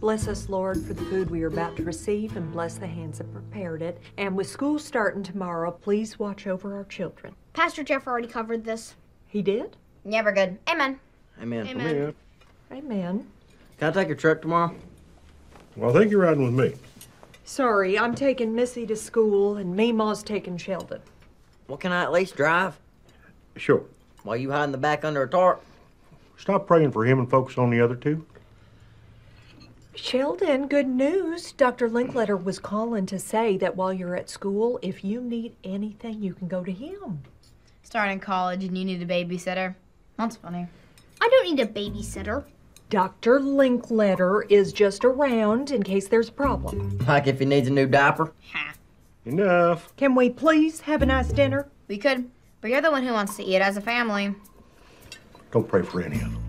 Bless us, Lord, for the food we are about to receive, and bless the hands that prepared it. And with school starting tomorrow, please watch over our children. Pastor Jeff already covered this. He did? Yeah, we're good. Amen. Amen. Amen. Amen. Can I take your truck tomorrow? Well, I think you're riding with me. Sorry, I'm taking Missy to school, and Meemaw's taking Sheldon. Well, can I at least drive? Sure. While you hide in the back under a tarp? Stop praying for him and focus on the other two. Sheldon, good news. Dr. Linkletter was calling to say that while you're at school, if you need anything, you can go to him. Starting college and you need a babysitter. That's funny. I don't need a babysitter. Dr. Linkletter is just around in case there's a problem. Like if he needs a new diaper? Ha. Enough. Can we please have a nice dinner? We could, but you're the one who wants to eat as a family. Don't pray for any of them.